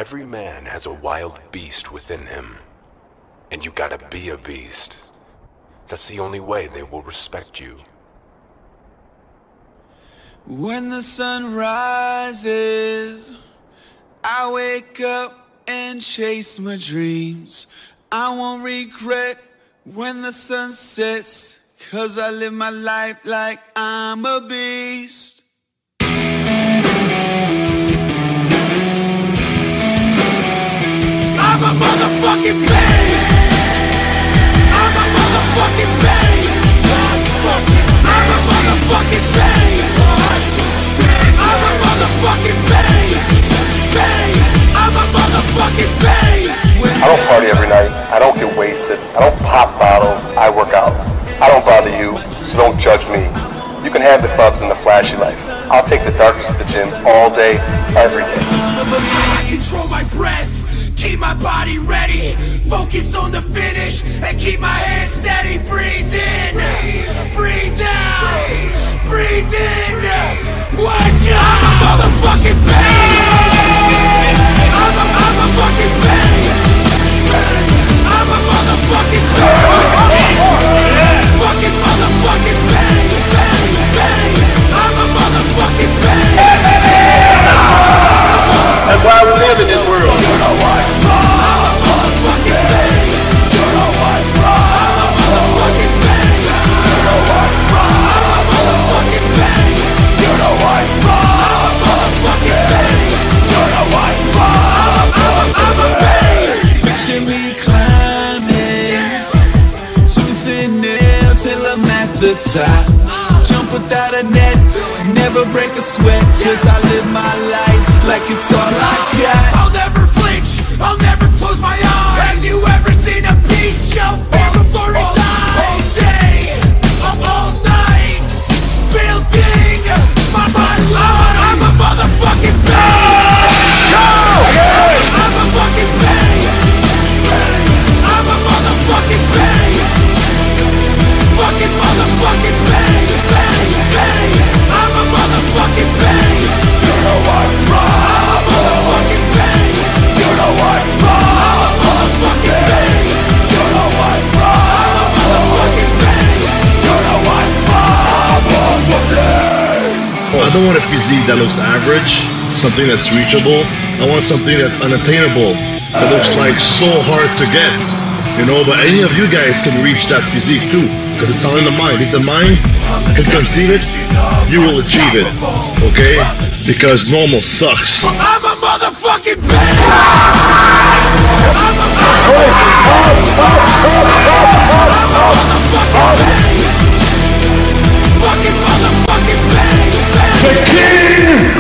Every man has a wild beast within him. And you gotta be a beast. That's the only way they will respect you. When the sun rises, I wake up and chase my dreams. I won't regret when the sun sets, 'cause I live my life like I'm a beast. I'm a motherfucking beast. I'm a motherfucking beast. I'm a motherfucking beast. I'm a motherfucking beast. I'm a motherfucking beast. I don't party every night. I don't get wasted. I don't pop bottles. I work out. I don't bother you, so don't judge me. You can have the clubs and the flashy life. I'll take the darkness to the gym all day, every day. I control my breath, keep my body ready, focus on the finish, and keep my head steady. Breathe in, breathe out, breathe in. Watch out! I'm a motherfucking beast. I'm a fucking beast. I'm a motherfucking beast. Fucking motherfucking beast. I'm a motherfucking beast. That's why we live in this world. You know what? I'm a motherfucking beast. You know what? I'm a motherfucking beast. You know what? I'm a motherfucking beast. You know what? I'm a motherfucking beast. You know what? I'm a beast. Picture me climbing, tooth and nail till I'm at the top. Jump without a net, never break a sweat, 'cause I live my life like it's all I got. I'll never flinch, I'll never close my eyes. Have you ever seen a beast show fear before it dies? All day, all night, building my life. I'm a motherfucking beast. I'm a fucking beast. I'm a motherfucking beast. Fucking motherfucking beast. I'm a motherfucking beast. You know what? I'm a motherfucking beast. You know what? I'm a motherfucking beast. You know what? I'm a motherfucking beast. You know what? I'm a motherfucking. I don't want a physique that looks average, something that's reachable. I want something that's unattainable, that looks like so hard to get. You know, but any of you guys can reach that physique too, because it's all in the mind. If the mind can conceive it, you will achieve it, okay? Because normal sucks. I'm a motherfucking beast. I'm a motherfucking beast. Fucking motherfucking beast. The king!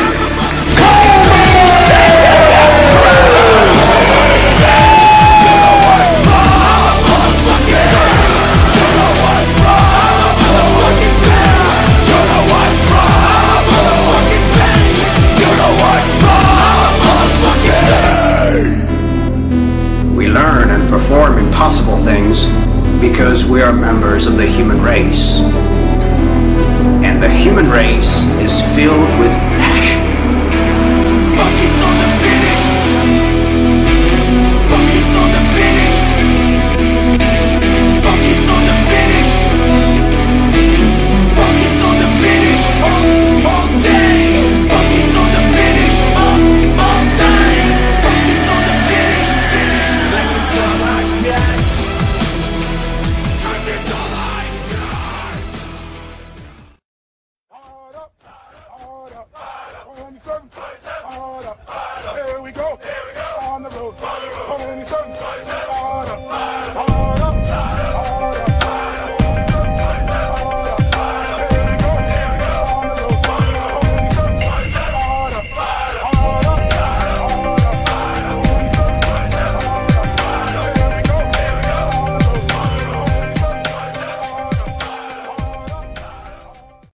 Perform impossible things because we are members of the human race. And the human race is filled with